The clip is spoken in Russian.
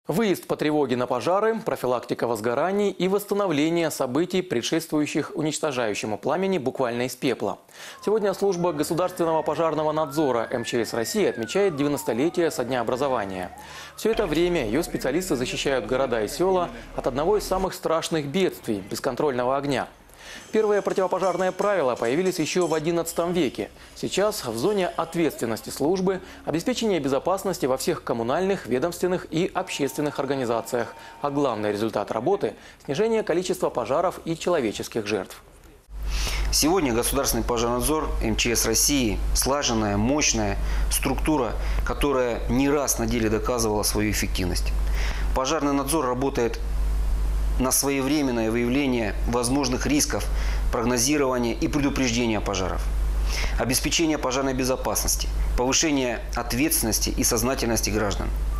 Выезд по тревоге на пожары, профилактика возгораний и восстановление событий, предшествующих уничтожающему пламени буквально из пепла. Сегодня служба государственного пожарного надзора МЧС России отмечает 90-летие со дня образования. Все это время ее специалисты защищают города и села от одного из самых страшных бедствий – бесконтрольного огня. Первые противопожарные правила появились еще в XI веке. Сейчас в зоне ответственности службы обеспечение безопасности во всех коммунальных, ведомственных и общественных организациях. А главный результат работы – снижение количества пожаров и человеческих жертв. Сегодня Государственный пожарнадзор МЧС России – слаженная, мощная структура, которая не раз на деле доказывала свою эффективность. Пожарный надзор работает на своевременное выявление возможных рисков, прогнозирование и предупреждение пожаров, обеспечение пожарной безопасности, повышение ответственности и сознательности граждан.